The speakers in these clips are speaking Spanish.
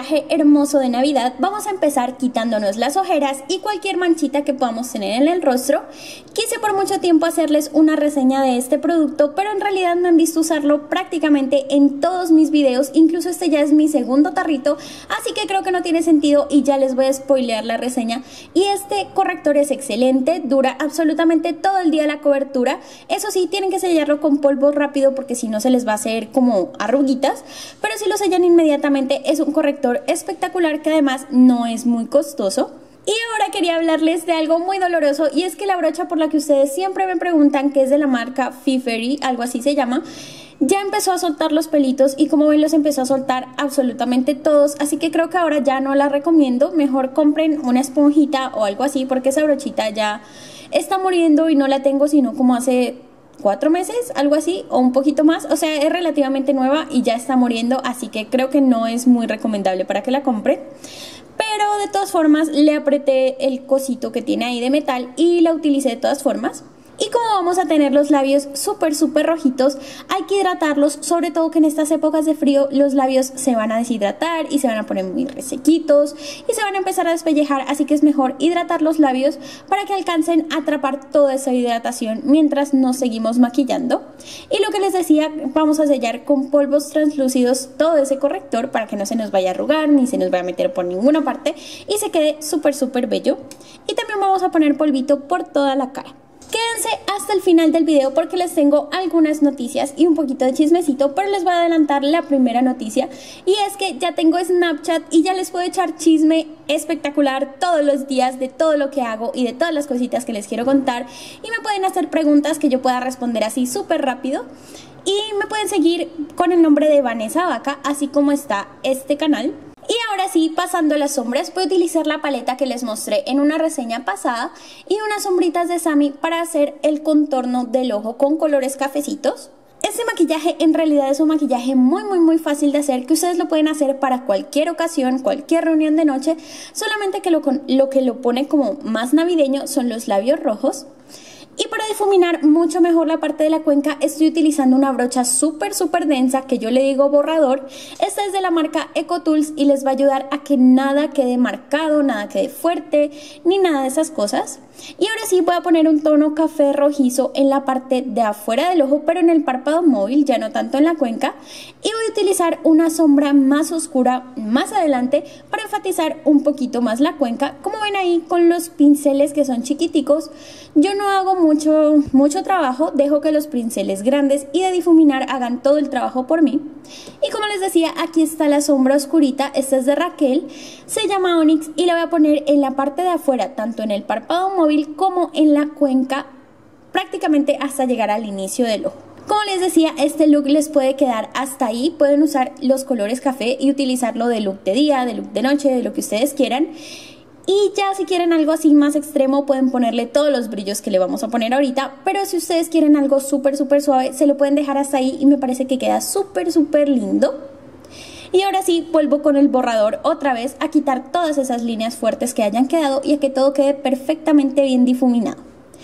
maquillaje hermoso de Navidad, vamos a empezar quitándonos las ojeras y cualquier manchita que podamos tener en el rostro. Quise por mucho tiempo hacerles una reseña de este producto, pero en realidad me han visto usarlo prácticamente en todos mis videos, incluso este ya es mi segundo tarrito, así que creo que no tiene sentido y ya les voy a spoilear la reseña. Y este corrector es excelente, dura absolutamente todo el día la cobertura. Eso sí, tienen que sellarlo con polvo rápido porque si no se les va a hacer como arruguitas, pero si lo sellan inmediatamente es un corrector espectacular que además no es muy costoso. Y ahora quería hablarles de algo muy doloroso, y es que la brocha por la que ustedes siempre me preguntan, que es de la marca Fifery, algo así se llama, ya empezó a soltar los pelitos y como ven los empezó a soltar absolutamente todos, así que creo que ahora ya no la recomiendo. Mejor compren una esponjita o algo así porque esa brochita ya está muriendo y no la tengo sino como hace 4 meses, algo así, o un poquito más. O sea, es relativamente nueva y ya está muriendo, así que creo que no es muy recomendable para que la compren. Pero de todas formas le apreté el cosito que tiene ahí de metal y la utilicé de todas formas. Y como vamos a tener los labios súper rojitos, hay que hidratarlos, sobre todo que en estas épocas de frío los labios se van a deshidratar y se van a poner muy resequitos y se van a empezar a despellejar, así que es mejor hidratar los labios para que alcancen a atrapar toda esa hidratación mientras nos seguimos maquillando. Y lo que les decía, vamos a sellar con polvos translúcidos todo ese corrector para que no se nos vaya a arrugar ni se nos vaya a meter por ninguna parte y se quede súper bello. Y también vamos a poner polvito por toda la cara. Quédense hasta el final del video porque les tengo algunas noticias y un poquito de chismecito, pero les voy a adelantar la primera noticia, y es que ya tengo Snapchat y ya les puedo echar chisme espectacular todos los días de todo lo que hago y de todas las cositas que les quiero contar, y me pueden hacer preguntas que yo pueda responder así súper rápido. Y me pueden seguir con el nombre de Vanessa Vaca, así como está este canal. Y ahora sí, pasando a las sombras, voy a utilizar la paleta que les mostré en una reseña pasada y unas sombritas de Sami para hacer el contorno del ojo con colores cafecitos. Este maquillaje en realidad es un maquillaje muy fácil de hacer, que ustedes lo pueden hacer para cualquier ocasión, cualquier reunión de noche, solamente que lo que lo pone como más navideño son los labios rojos. Y para difuminar mucho mejor la parte de la cuenca estoy utilizando una brocha súper densa que yo le digo borrador. Esta es de la marca EcoTools y les va a ayudar a que nada quede marcado, nada quede fuerte, ni nada de esas cosas. Y ahora sí voy a poner un tono café rojizo en la parte de afuera del ojo, pero en el párpado móvil, ya no tanto en la cuenca. Y voy a utilizar una sombra más oscura más adelante para enfatizar un poquito más la cuenca. Como ven ahí con los pinceles que son chiquiticos, yo no hago mucho trabajo, dejo que los pinceles grandes y de difuminar hagan todo el trabajo por mí. Y como les decía, aquí está la sombra oscurita, esta es de Raquel, se llama Onyx y la voy a poner en la parte de afuera, tanto en el párpado móvil como en la cuenca, prácticamente hasta llegar al inicio del ojo. Como les decía, este look les puede quedar hasta ahí, pueden usar los colores café y utilizarlo de look de día, de look de noche, de lo que ustedes quieran. Y ya si quieren algo así más extremo pueden ponerle todos los brillos que le vamos a poner ahorita, pero si ustedes quieren algo súper suave se lo pueden dejar hasta ahí y me parece que queda súper lindo. Y ahora sí vuelvo con el borrador otra vez a quitar todas esas líneas fuertes que hayan quedado y a que todo quede perfectamente bien difuminado.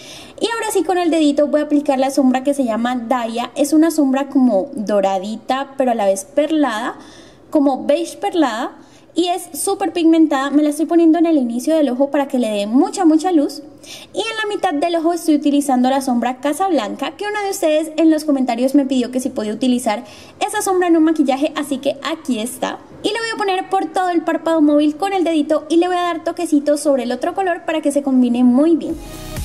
Y ahora sí con el dedito voy a aplicar la sombra que se llama Daya. Es una sombra como doradita pero a la vez perlada, como beige perlada. Y es súper pigmentada, me la estoy poniendo en el inicio del ojo para que le dé mucha luz. Y en la mitad del ojo estoy utilizando la sombra Casablanca, que una de ustedes en los comentarios me pidió que si podía utilizar esa sombra en un maquillaje, así que aquí está. Y le voy a poner por todo el párpado móvil con el dedito y le voy a dar toquecitos sobre el otro color para que se combine muy bien.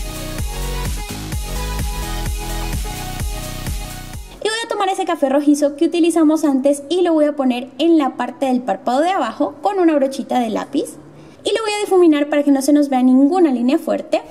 Tomar ese café rojizo que utilizamos antes y lo voy a poner en la parte del párpado de abajo con una brochita de lápiz y lo voy a difuminar para que no se nos vea ninguna línea fuerte.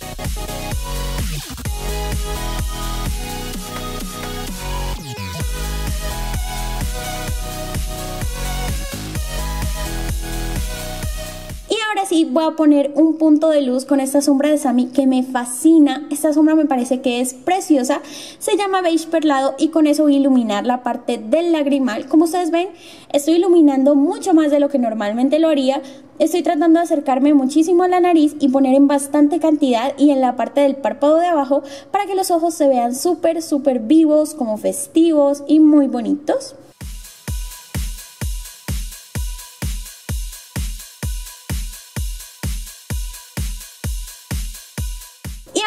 Ahora sí voy a poner un punto de luz con esta sombra de Sami que me fascina. Esta sombra me parece que es preciosa, se llama beige perlado y con eso voy a iluminar la parte del lagrimal. Como ustedes ven, estoy iluminando mucho más de lo que normalmente lo haría. Estoy tratando de acercarme muchísimo a la nariz y poner en bastante cantidad y en la parte del párpado de abajo para que los ojos se vean súper vivos, como festivos y muy bonitos.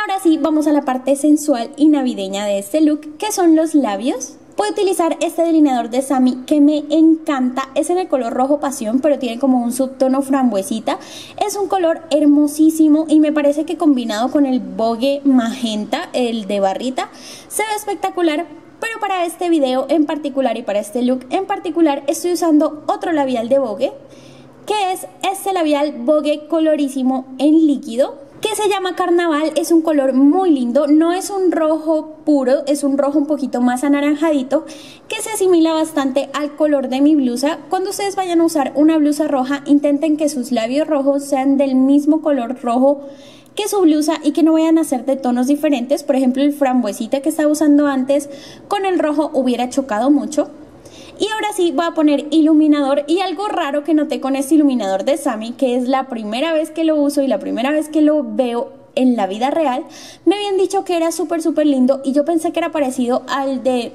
ahora sí, vamos a la parte sensual y navideña de este look, que son los labios. Voy a utilizar este delineador de Sammy que me encanta, es en el color rojo pasión, pero tiene como un subtono frambuesita. Es un color hermosísimo y me parece que combinado con el Vogue magenta, el de barrita, se ve espectacular. Pero para este video en particular y para este look en particular estoy usando otro labial de Vogue, que es este labial Vogue Colorísimo en líquido, que se llama Carnaval. Es un color muy lindo, no es un rojo puro, es un rojo un poquito más anaranjadito, que se asimila bastante al color de mi blusa. Cuando ustedes vayan a usar una blusa roja, intenten que sus labios rojos sean del mismo color rojo que su blusa y que no vayan a ser de tonos diferentes. Por ejemplo, el frambuesita que estaba usando antes con el rojo hubiera chocado mucho. Y ahora sí voy a poner iluminador, y algo raro que noté con este iluminador de Sammy, que es la primera vez que lo uso y la primera vez que lo veo en la vida real. Me habían dicho que era súper lindo y yo pensé que era parecido al de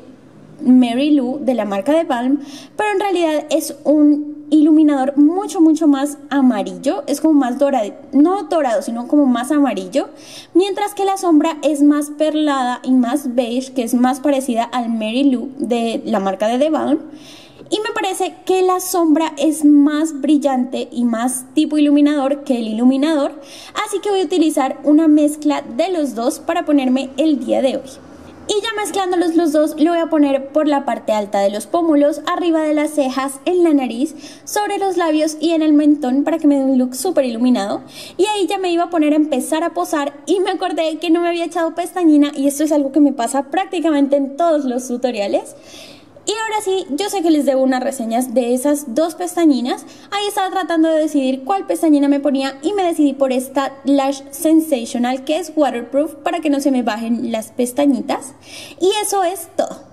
Mary Lou de la marca de Balm, pero en realidad es un iluminador mucho más amarillo, es como más dorado, no dorado, sino como más amarillo, mientras que la sombra es más perlada y más beige, que es más parecida al Mary Lou de la marca de The Balm. Y me parece que la sombra es más brillante y más tipo iluminador que el iluminador, así que voy a utilizar una mezcla de los dos para ponerme el día de hoy. Y ya mezclándolos los dos, lo voy a poner por la parte alta de los pómulos, arriba de las cejas, en la nariz, sobre los labios y en el mentón, para que me dé un look súper iluminado. Y ahí ya me iba a poner a empezar a posar y me acordé que no me había echado pestañina, y esto es algo que me pasa prácticamente en todos los tutoriales. Y ahora sí, yo sé que les debo unas reseñas de esas dos pestañinas. Ahí estaba tratando de decidir cuál pestañina me ponía y me decidí por esta Lash Sensational, que es waterproof, para que no se me bajen las pestañitas. Y eso es todo.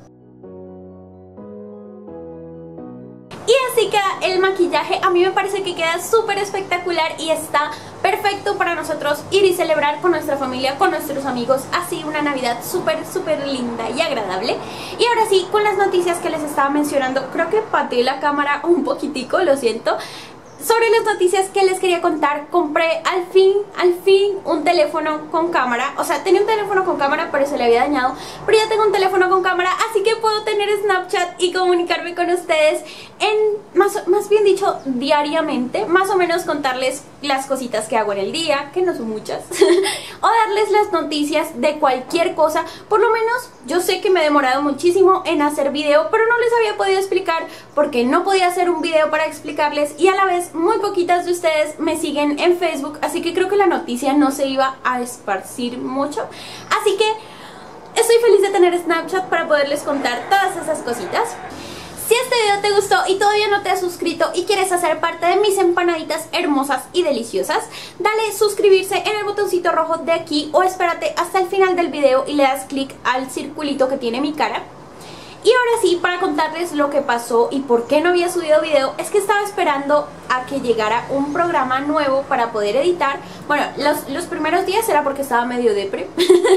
Y así queda el maquillaje. A mí me parece que queda súper espectacular y está perfecto para nosotros ir y celebrar con nuestra familia, con nuestros amigos, así una Navidad súper linda y agradable. Y ahora sí, con las noticias que les estaba mencionando, creo que pateé la cámara un poquitico, lo siento. Sobre las noticias que les quería contar, compré al fin un teléfono con cámara. O sea, tenía un teléfono con cámara pero se le había dañado, pero ya tengo un teléfono con cámara, así que puedo tener Snapchat y comunicarme con ustedes en, más bien dicho, diariamente. Más o menos contarles las cositas que hago en el día, que no son muchas, o darles las noticias de cualquier cosa. Por lo menos yo sé que me he demorado muchísimo en hacer video, pero no les había podido explicar porque no podía hacer un video para explicarles, y a la vez muy poquitas de ustedes me siguen en Facebook, así que creo que la noticia no se iba a esparcir mucho. Así que estoy feliz de tener Snapchat para poderles contar todas esas cositas. Si este video te gustó y todavía no te has suscrito y quieres hacer parte de mis empanaditas hermosas y deliciosas, dale suscribirse en el botoncito rojo de aquí, o espérate hasta el final del video y le das clic al circulito que tiene mi cara. Y ahora sí, para contarles lo que pasó y por qué no había subido video, es que estaba esperando a que llegara un programa nuevo para poder editar. Bueno, los primeros días era porque estaba medio depre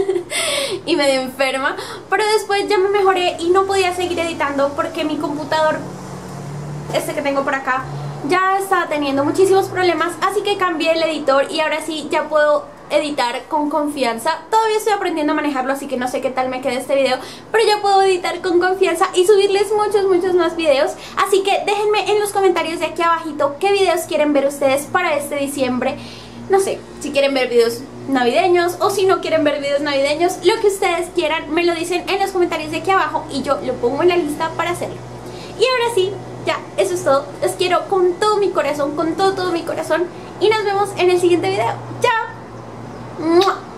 y medio enferma, pero después ya me mejoré y no podía seguir editando porque mi computador, este que tengo por acá, ya estaba teniendo muchísimos problemas, así que cambié el editor y ahora sí ya puedo editar con confianza. Todavía estoy aprendiendo a manejarlo, así que no sé qué tal me queda este video, pero ya puedo editar con confianza y subirles muchos más videos. Así que déjenme en los comentarios de aquí abajito qué videos quieren ver ustedes para este diciembre. No sé, si quieren ver videos navideños o si no quieren ver videos navideños, lo que ustedes quieran me lo dicen en los comentarios de aquí abajo y yo lo pongo en la lista para hacerlo. Y ahora sí, ya, eso es todo. Los quiero con todo mi corazón, con todo mi corazón, y nos vemos en el siguiente video. ¡Chao! ¡Mua!